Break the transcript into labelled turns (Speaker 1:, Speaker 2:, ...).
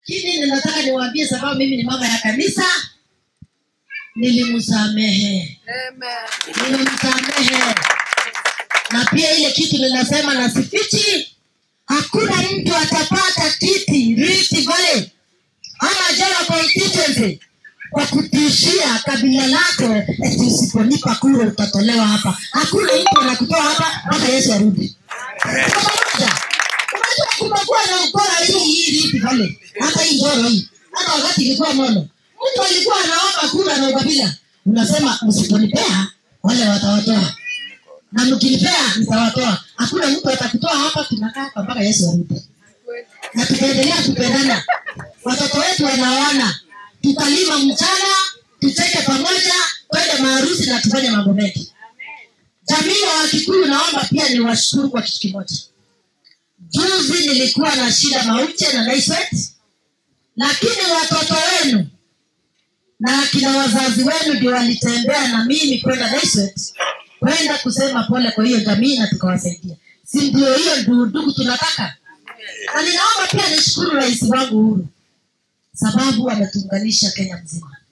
Speaker 1: Lakini ninataka niwaambie sababu mimi ni mama ya kanisa, nilimsamehe. Amen. Nilimsamehe. Na pia ile kitu ninasema na sifichi, hakuna mtu atapata kiti Rift Valley ama Jara constituency kwa kutishia kabila lako eti usiponipa kura utatolewa hapa. Hakuna mtu anakutoa hapa hata Yesu arudi. Unajua kumekuwa na ukora hii Rift Valley. Hata hii Njoro hii. Hata wakati ilikuwa mono. Mtu alikuwa anaomba kura na ukabila. Unasema msiponipea wale watawatoa. Na mkinipea nitawatoa. Hakuna mtu atakutoa hapa, tunakaa hapa mpaka Yesu arudi. Na tutaendelea kupendana. Watoto wetu wanaoana. Tutalima mchana, tucheke pamoja, twende maharusi na tufanye mambo mengi. Jamii ya Wakikuyu naomba pia niwashukuru kwa kitu kimoja. Juzi nilikuwa na shida Mauche na Naiswet, lakini watoto wenu na kina wazazi wenu ndio walitembea na mimi kwenda Naiswet, kwenda kusema pole kwa hiyo jamii na tukawasaidia. Si ndio hiyo ndugu tunataka? Na ninaomba pia nishukuru rais wangu Uhuru, sababu ametuunganisha Kenya mzima.